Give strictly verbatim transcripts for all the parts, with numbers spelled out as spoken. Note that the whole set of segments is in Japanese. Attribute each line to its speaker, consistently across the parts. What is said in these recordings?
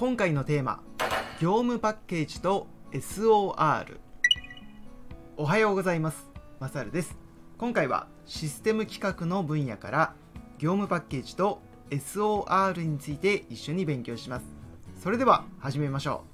Speaker 1: 今回のテーマ、業務パッケージと エスオーアール。 おはようございます。マサルです。今回はシステム企画の分野から業務パッケージと エスオーアール について一緒に勉強します。それでは始めましょ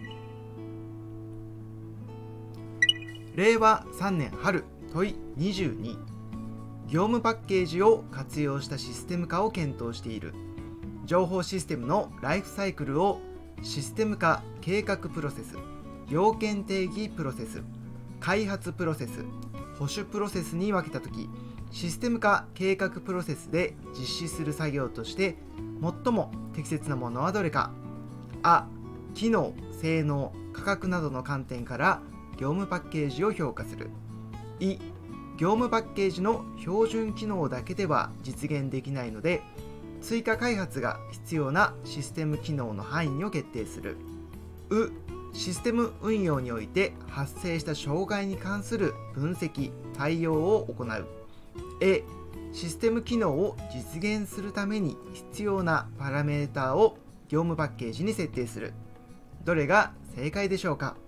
Speaker 1: う。れいわさんねん春問いにじゅうに、業務パッケージを活用したシステム化を検討している。情報システムのライフサイクルをシステム化計画プロセス、要件定義プロセス、開発プロセス、保守プロセスに分けたとき、システム化計画プロセスで実施する作業として最も適切なものはどれか。あ、機能、性能、価格などの観点から業務パッケージを評価する。い、業務パッケージの標準機能だけでは実現できないので、追加開発が必要なシステム機能の範囲を決定する。う、システム運用において発生した障害に関する分析・対応を行う。え、システム機能を実現するために必要なパラメータを業務パッケージに設定する。どれが正解でしょうか。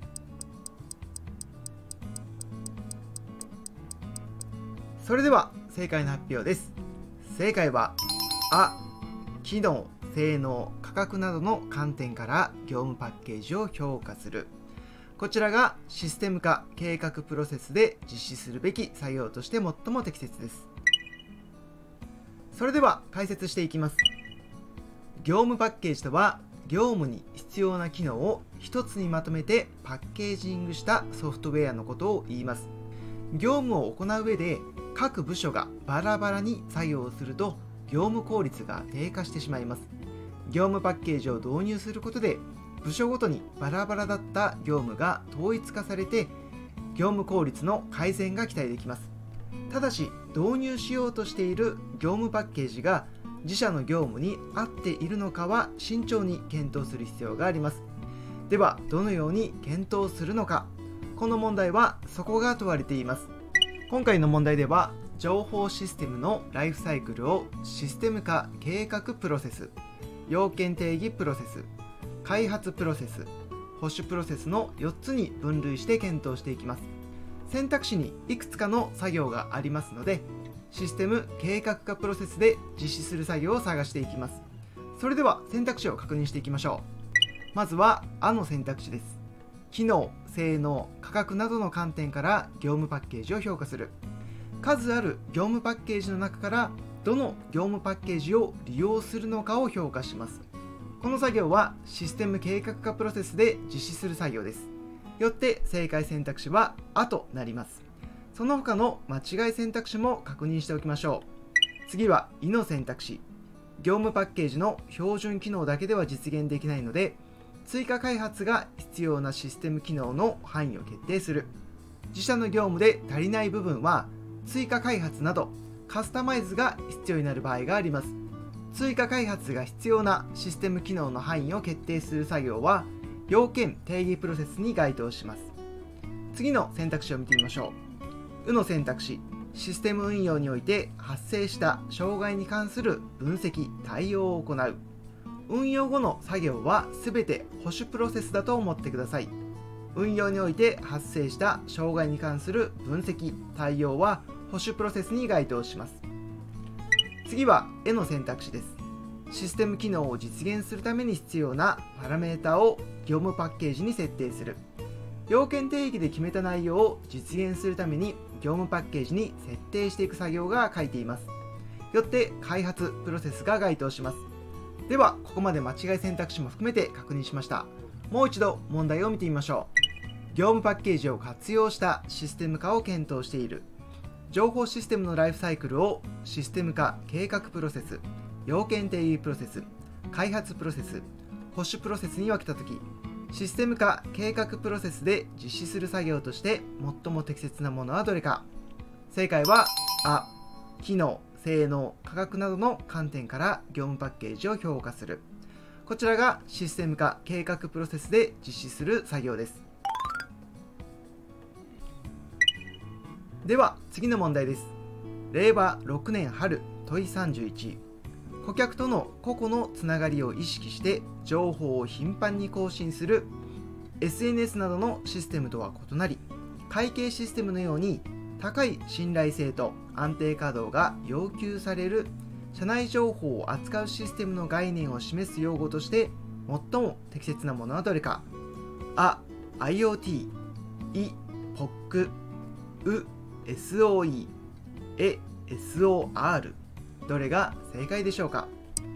Speaker 1: それでは正解の発表です。正解はあ、機能、性能、価格などの観点から業務パッケージを評価する。こちらがシステム化計画プロセスで実施するべき作業として最も適切です。それでは解説していきます。業務パッケージとは、業務に必要な機能を一つにまとめてパッケージングしたソフトウェアのことを言います。業務を行う上で各部署がバラバラに作業をすると業務効率が低下してしまいます。業務パッケージを導入することで部署ごとにバラバラだった業務が統一化されて業務効率の改善が期待できます。ただし導入しようとしている業務パッケージが自社の業務に合っているのかは慎重に検討する必要があります。ではどのように検討するのか。この問題はそこが問われています。今回の問題では情報システムのライフサイクルをシステム化計画プロセス、要件定義プロセス、開発プロセス、保守プロセスのよっつに分類して検討していきます。選択肢にいくつかの作業がありますので、システム計画化プロセスで実施する作業を探していきます。それでは選択肢を確認していきましょう。まずはあの選択肢です。機能、性能、価格などの観点から業務パッケージを評価する。数ある業務パッケージの中からどの業務パッケージを利用するのかを評価します。この作業はシステム計画化プロセスで実施する作業です。よって正解選択肢は「あ」となります。その他の間違い選択肢も確認しておきましょう。次は「い」の選択肢。業務パッケージの標準機能だけでは実現できないので、追加開発が必要なシステム機能の範囲を決定する。自社の業務で足りない部分は追加開発などカスタマイズが必要になる場合があります。追加開発が必要なシステム機能の範囲を決定する作業は要件定義プロセスに該当します。次の選択肢を見てみましょう。うの選択肢。システム運用において発生した障害に関する分析・対応を行う。運用後の作業はすべて保守プロセスだと思ってください。運用において発生した障害に関する分析・対応は保守プロセスに該当します。次は「え」の選択肢です。システム機能を実現するために必要なパラメータを業務パッケージに設定する。要件定義で決めた内容を実現するために業務パッケージに設定していく作業が書いています。よって開発プロセスが該当します。ではここまで間違い選択肢も含めて確認しました。もう一度問題を見てみましょう。業務パッケージを活用したシステム化を検討している。情報システムのライフサイクルをシステム化計画プロセス、要件定義プロセス、開発プロセス、保守プロセスに分けたとき、システム化計画プロセスで実施する作業として最も適切なものはどれか。正解はあ、機能、性能、価格などの観点から業務パッケージを評価する。こちらがシステム化計画プロセスで実施する作業です。では次の問題です。れいわろくねん春問いさんじゅういち。 顧客との個々のつながりを意識して情報を頻繁に更新する エスエヌエス などのシステムとは異なり、会計システムのように高い信頼性と安定稼働が要求される社内情報を扱うシステムの概念を示す用語として最も適切なものはどれか。あ、IoT、い、ポック、う、エスオーイー、え、エスオーアール。どれが正解でしょうか。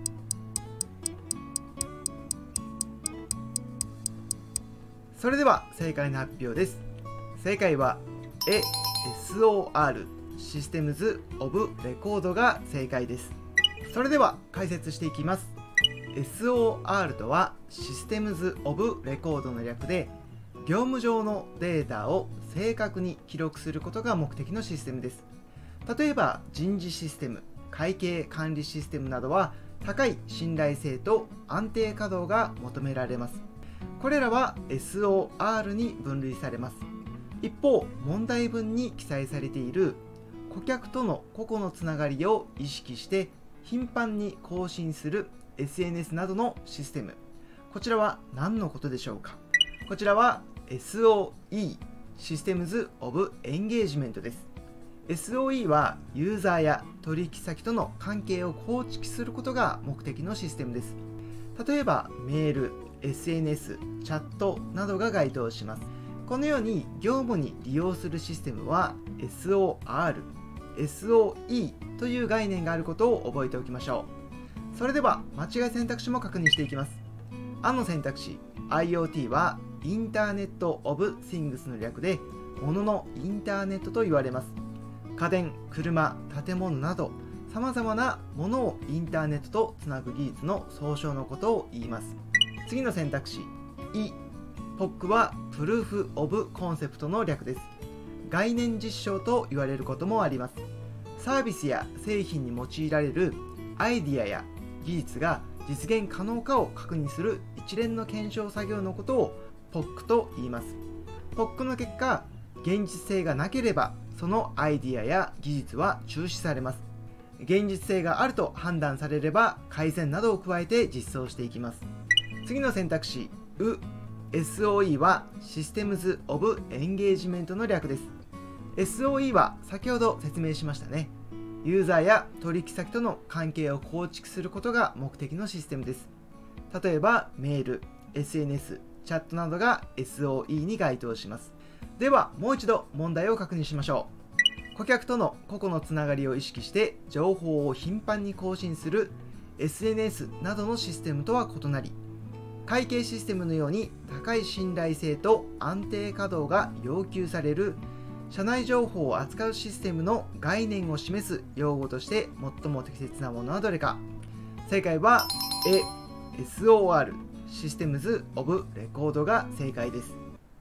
Speaker 1: それでは正解の発表です。正解はえ、エスオーアール、システムズ・オブ・レコードが正解です。それでは解説していきます。エスオーアール とはシステムズ・オブ・レコードの略で、業務上のデータを正確に記録することが目的のシステムです。例えば人事システム、会計管理システムなどは高い信頼性と安定稼働が求められます。これらは エスオーアール に分類されます。一方、問題文に記載されている顧客との個々のつながりを意識して頻繁に更新する エスエヌエス などのシステム、こちらは何のことでしょうか。こちらは エスオーイー、システムズ・オブ・エンゲージメントです。エスオーイー はユーザーや取引先との関係を構築することが目的のシステムです。例えばメール、エスエヌエス、チャットなどが該当します。このように業務に利用するシステムは エスオーアール、エスオーイー という概念があることを覚えておきましょう。それでは間違い選択肢も確認していきます。あの選択肢 IoT はインターネット・オブ・シングスの略で物のインターネットと言われます。家電、車、建物などさまざまなものをインターネットとつなぐ技術の総称のことを言います。次の選択肢い、ポックはプルーフ・オブ・コンセプトの略です。概念実証と言われることもあります。サービスや製品に用いられるアイディアや技術が実現可能かを確認する一連の検証作業のことをポックと言います。ポックの結果、現実性がなければそのアイディアや技術は中止されます。現実性があると判断されれば改善などを加えて実装していきます。次の選択肢う、エスオーイー はシステムズ・オブ・エンゲージメントの略です。 エスオーイー は先ほど説明しましたね。ユーザーや取引先との関係を構築することが目的のシステムです。例えばメール、エスエヌエス、チャットなどが エスオーイー に該当します。ではもう一度問題を確認しましょう。顧客との個々のつながりを意識して情報を頻繁に更新する エスエヌエス などのシステムとは異なり、会計システムのように高い信頼性と安定稼働が要求される社内情報を扱うシステムの概念を示す用語として最も適切なものはどれか。正解は エ、エスオーアール、システムズ・オブ・レコードが正解です。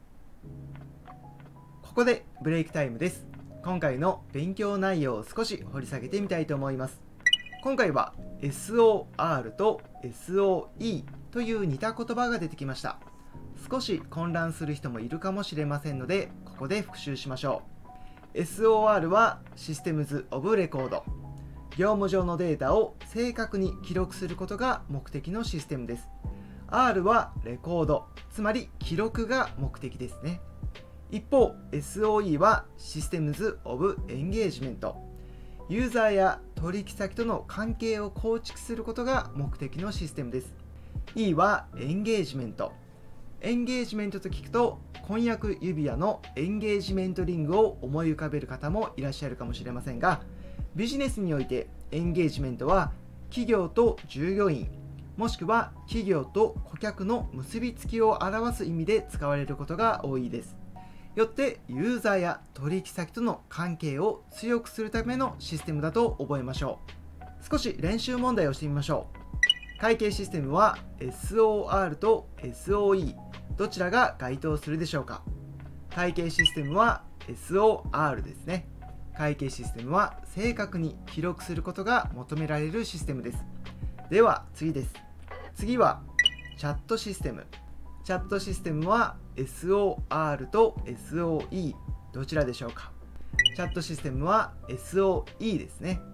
Speaker 1: ここでブレイクタイムです。今回の勉強内容を少し掘り下げてみたいと思います。今回は エスオーアール と エスオーイー という似た言葉が出てきました。少し混乱する人もいるかもしれませんので、ここで復習しましょう。エスオーアール はシステムズ・オブ・レコード。業務上のデータを正確に記録することが目的のシステムです。R はレコード、つまり記録が目的ですね。一方 エスオーイー はシステムズ・オブ・エンゲージメント。ユーザーや取引先との関係を構築することが目的のシステムです。E はエンゲージメント。エンゲージメントと聞くと婚約指輪のエンゲージメントリングを思い浮かべる方もいらっしゃるかもしれませんが、ビジネスにおいてエンゲージメントは企業と従業員、もしくは企業と顧客の結びつきを表す意味で使われることが多いです。よってユーザーや取引先との関係を強くするためのシステムだと覚えましょう。少し練習問題をしてみましょう。会計システムは エスオーアール と エスオーイー どちらが該当するでしょうか。会計システムは エスオーアール ですね。会計システムは正確に記録することが求められるシステムです。では次です。次はチャットシステム。チャットシステムは エスオーアール と エスオーイー どちらでしょうか。チャットシステムは エスオーイー ですね。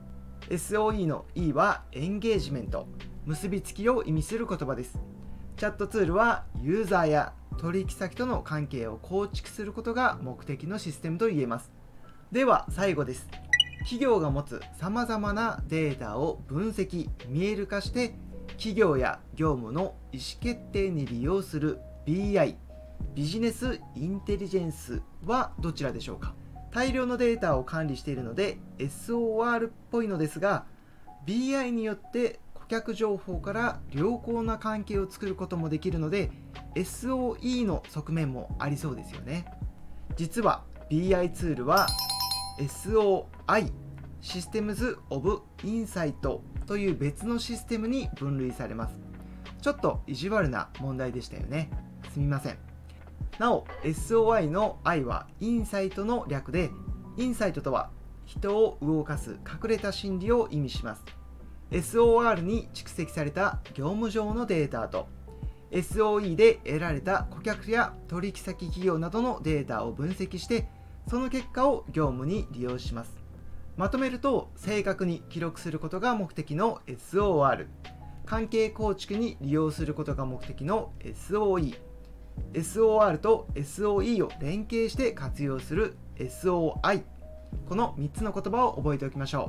Speaker 1: エスオーイー の E はエンゲージメント、結びつきを意味する言葉です。チャットツールはユーザーや取引先との関係を構築することが目的のシステムと言えます。では最後です。企業が持つさまざまなデータを分析・見える化して企業や業務の意思決定に利用する ビーアイ、ビジネスインテリジェンスはどちらでしょうか。大量のデータを管理しているので エスオーアール っぽいのですが、 ビーアイ によって顧客情報から良好な関係を作ることもできるので エスオーイー の側面もありそうですよね。実は ビーアイ ツールは エスオーアイ システムズ・オブ・インサイトという別のシステムに分類されます。ちょっと意地悪な問題でしたよね。すみません。なお エスオーアイ の I はインサイトの略で、インサイトとは人を動かす隠れた心理を意味します。 エスオーアール に蓄積された業務上のデータと エスオーイー で得られた顧客や取引先企業などのデータを分析して、その結果を業務に利用します。まとめると、正確に記録することが目的の エスオーアール、 関係構築に利用することが目的の エスオーイー、 エスオーアール と エスオーイー を連携して活用する エスオーアイ、 このみっつの言葉を覚えておきましょ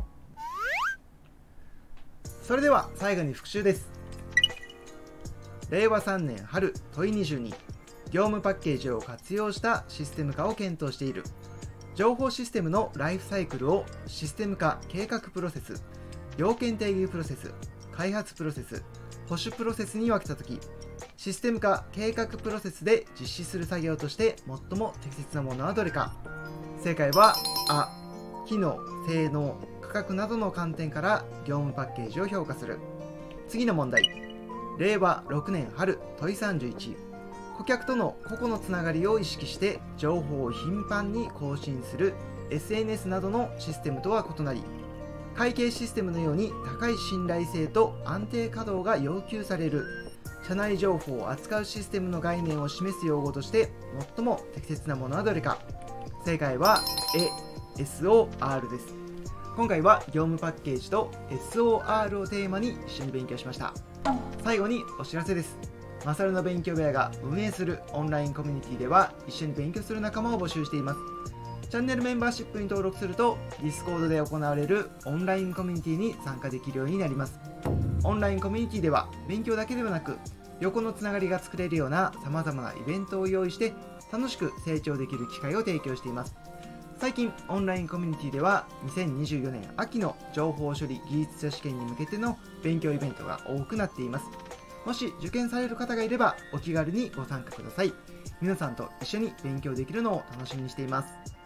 Speaker 1: う。それでは最後に復習です。れいわさんねん春問いにじゅうに、業務パッケージを活用したシステム化を検討している。情報システムのライフサイクルをシステム化計画プロセス、要件定義プロセス、開発プロセス、保守プロセスに分けたとき、システム化計画プロセスで実施する作業として最も適切なものはどれか。正解はあ、機能、性能、価格などの観点から業務パッケージを評価する。次の問題。れいわろくねん春問いさんじゅういち、顧客との個々のつながりを意識して情報を頻繁に更新する エスエヌエス などのシステムとは異なり、会計システムのように高い信頼性と安定稼働が要求される社内情報を扱うシステムの概念を示す用語として最も適切なものはどれか。正解は エスオーアール です。今回は業務パッケージと エスオーアール をテーマに一緒に勉強しました。最後にお知らせです。マサルの勉強部屋が運営するオンラインコミュニティでは一緒に勉強する仲間を募集しています。チャンネルメンバーシップに登録すると Discord で行われるオンラインコミュニティに参加できるようになります。オンラインコミュニティでは勉強だけではなく横のつながりが作れるような様々なイベントを用意して楽しく成長できる機会を提供しています。最近オンラインコミュニティではにせんにじゅうよねん秋の情報処理技術者試験に向けての勉強イベントが多くなっています。もし受験される方がいればお気軽にご参加ください。皆さんと一緒に勉強できるのを楽しみにしています。